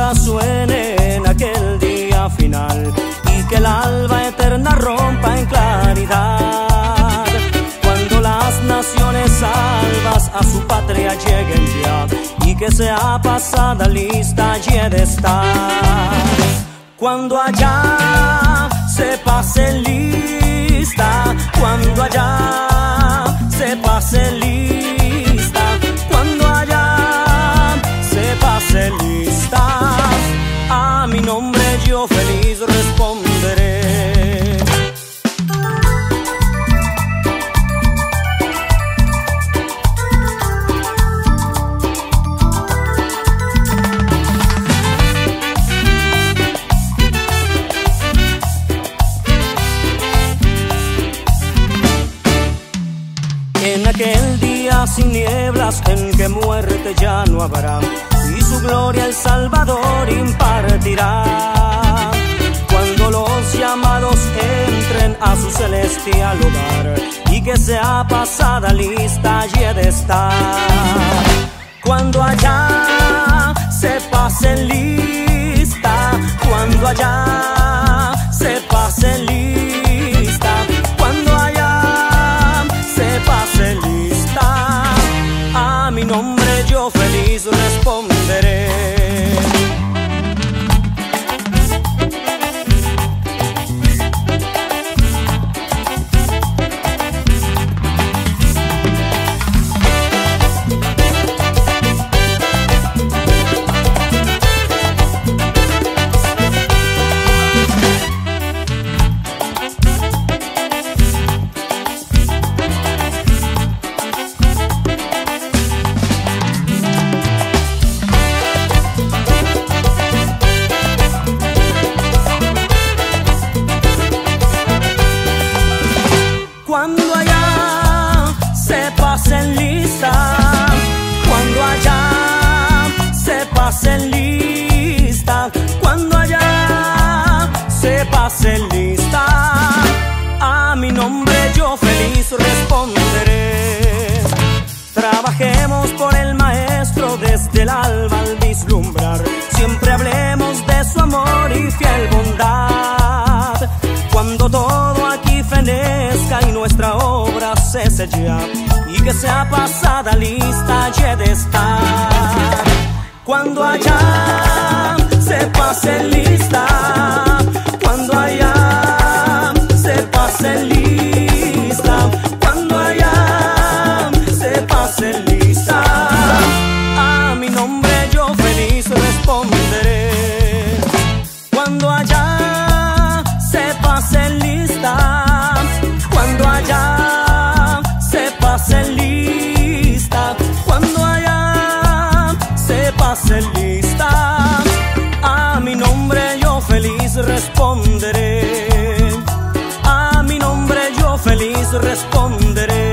trompeta suene en aquel día final y que el alba eterna rompa en claridad. Cuando las naciones salvas a su patria lleguen ya y que sea pasada lista allí de estar. Cuando allá se pase lista, cuando allá se pase lista, cuando allá se pase lista, a mi nombre yo feliz responderé. En aquel día sin nieblas en que muerte ya no habrá y su gloria el Salvador impartirá. Cuando los llamados entren a su celestial hogar y que sea pasada lista allí de estar. Cuando allá se pase lista, cuando allá se pase lista, cuando allá se pase lista, a mi nombre yo feliz responderé. Cuando allá se pasen lista, cuando allá se pasen lista, cuando allá se pasen lista, a mi nombre yo feliz responderé. Trabajemos por el Maestro desde el alba al vislumbrar, siempre hablemos de su amor y fiel bondad. Cuando todo aquí fenezca y nuestra obra se sella y que sea pasada lista allí de estar. Cuando allá se pase lista, cuando allá se pase lista, cuando allá se pase lista, a mi nombre yo feliz responderé. Cuando allá se pase lista, cuando allá se pase lista, cuando allá se pase lista, a mi nombre yo feliz responderé. A mi nombre yo feliz responderé.